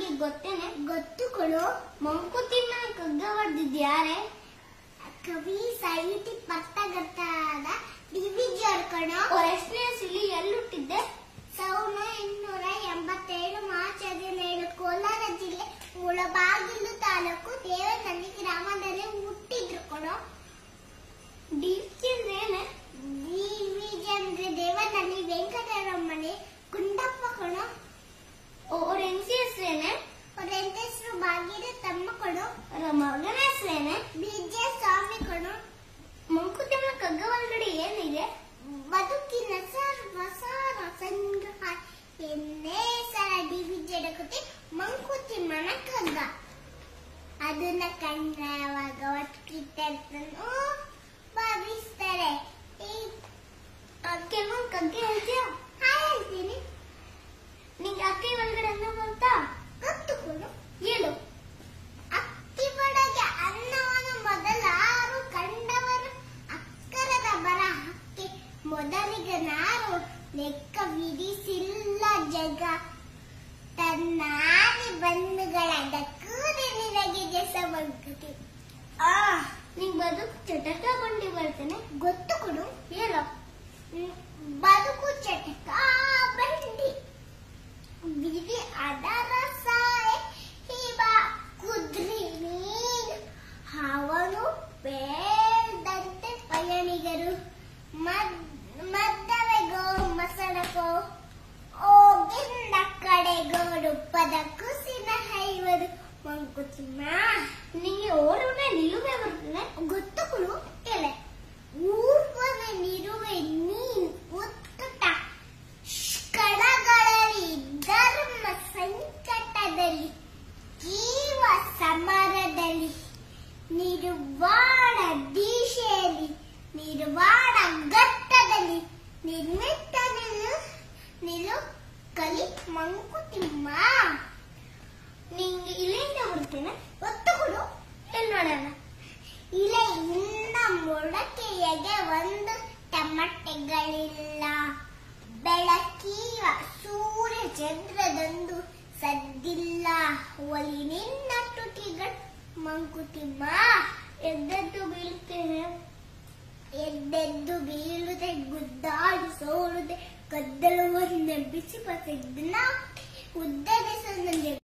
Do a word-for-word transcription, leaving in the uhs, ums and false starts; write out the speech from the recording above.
ನಿನಗೆ ಗೊತ್ತೇನೆ? ಗೊತ್ತು ಕೊಡು. ಮಂಕುತಿಮ್ಮನ ಕಗ್ಗ ಬರೆದಿದ್ಯಾರೆ? ಕವಿ ಸಾಹಿತಿ ಪತ್ರಕರ್ತ ಡಿ ವಿ ಜಿ ಅವರು ಕಣೋ. ಎಷ್ಟನೇ ಸಿಲಿ ಎಲ್ಲಿ ಹುಟ್ಟಿದ್ದೆ? ಸಾವಿರದ ಎಂಟುನೂರ ಎಂಬತ್ತೇಳು ಮಾರ್ಚ್ ಹದಿನೇಳು ಕೋಲಾರ ಜಿಲ್ಲೆ ಮುಳಬಾಗಿಲು ತಾಲೂಕು ದೇವನಹಳ್ಳಿ ಗ್ರಾಮದಲ್ಲಿ ಹುಟ್ಟಿದ್ರು ಕಣೋ. ಡಿ ವಿ ಅಂದ್ರೆ ಡಿ ವಿ ಜಿ ಅಂದ್ರೆ ದೇವನಹಳ್ಳಿ ವೆಂಕಟರಮಣಿ ಗುಂಡಪ್ಪ ಕಣೋ. ಅವ್ರ ಹೆಂಡತಿ ಹೆಸರೇನೆ? ಅವ್ರ ಹೆಂಡತಿ ಹೆಸರು ಭಾಗ್ಯದ ತಮ್ಮ ಕಣೋ. ಅವರ ಮಗನ ಹೆಸರೇನೆ? ಬಿ ಜೆ ಸ್ವಾಮಿ ಕಣೋ. ಮಂಕುತಿಮ್ಮನ ಕಗ್ಗ ಒಳಗಡೆ ಏನಿದೆ? ಬದುಕಿನ ಸರ್ವ ಸಾರ ಸಂಗ್ರಹ ಎನ್ನೇ ಸರ ಡಿ ವಿ ಜಿ ಕೃತಿ ಮಂಕುತಿಮ್ಮನ ಕಗ್ಗ. ಅದನ್ನ ಕನ್ನಡ ಭಗವದ್ಗೀತೆಯನ್ನು ಭಾವಿಸ್ತಾರೆ. ಕೆಲವೊಂದು ಕಗ್ಗ ಹೇಳ್ತೀಯ? ಹೇಳ್ತೀನಿ. ನಿಂಗೆ ಅಕ್ಕಿ ಒಳಗಡೆ ಅನ್ನ ಬಂತ? ಗೊತ್ತು ಕೊಡು. ಹೇಳು. ಅಕ್ಕಿ ಒಳಗೆ ಅನ್ನವನ್ನು ಮೊದಲಾರು ಕಂಡವರು ಅಕ್ಕರದ ಬರಹಕ್ಕೆ ಮೊದಲಿಗ ನಾರು ಲೆಕ್ಕ ವಿಧಿಸಿಲ್ಲ ಜಗ ತನ್ನಾದಿ ಬಂಧುಗಳ ದಕ್ಕೂರಿ ನಿನಗೆ ಜಸವಂಕತಿ. ಆ ನಿಂಗೆ ಬದುಕು ಚಟಕ ಬಂಡಿ ಬರ್ತೇನೆ? ಗೊತ್ತು ಕೊಡು. ಹೇಳು. ಬದುಕು ಚಟಕ ಬಂಡಿ ಬಿಡಿ ಅದರ ಸಾಯ ಹಿಮ ಕುದ್ರಿ ನೀರು ಅವನು ಬೇಡದಂತೆ ಪಯಣಿಗರು ಮದ್ದವೆಗೋ ಮಸಣಕೋ ಹೋಗಿಂದ ಕಡೆಗೋಡು ಪದ ಕುಸಿನ ಹೈವರು. ಮಂಕುತಿಮ್ಮ ನಿಂಗೆ ಓರ್ವನ ನಿಲುವೆ ಬರ್ತದೆ? ಗೊತ್ತು ಕೊಡು. ಹೇಳೆ. ಊರ್ವನ ನಿಲುವೆ ನೀನು ಉತ್ಕಟ ಕಣಗಳಲ್ಲಿ ಧರ್ಮ ಸಂಕಟದಲ್ಲಿ ಜೀವ ಸಮರದಲ್ಲಿ ನಿರ್ವಾಣ ದಿಶೆಯಲ್ಲಿ ನಿರ್ವಾಣ ಘಟ್ಟದಲ್ಲಿ ನಿರ್ಮಿತ ನಿಲು ನಿಲು ಕಲಿ ಮಂಕುತಿಮ್ಮ. ನಿಂಗೆ ಇಲೆಯಿಂದ ಬರ್ತೇನೆ? ಗೊತ್ತು ಕೊಡು. ಎಲ್ಲಿ ನೋಡೋಣ. ಇಲೆಯಿಂದ ಮೊಳಕೆಯಗೆ ಒಂದು ಟಮಟೆಗಳಿಲ್ಲ. ಬೆಳಕೀವ ಸೂರ್ಯ ಚಂದ್ರದಂದು ಸದ್ದಿಲ್ಲ. ಒಲಿ ನಿನ್ನ ತುಟಿಗಳು ಮಂಕುತಿಮ್ಮ. ಎದ್ದೆದ್ದು ಬೀಳುತ್ತೇನೆ ಎದ್ದೆದ್ದು ಬೀಳುತ್ತೆ ಗುದ್ದಾಡಿ ಸೋಳುತ್ತೆ ಗದ್ದಲವನ್ನು ಬಿಸಿ ಪಸೆದ್ದನ್ನ ಉದ್ದರಿಸ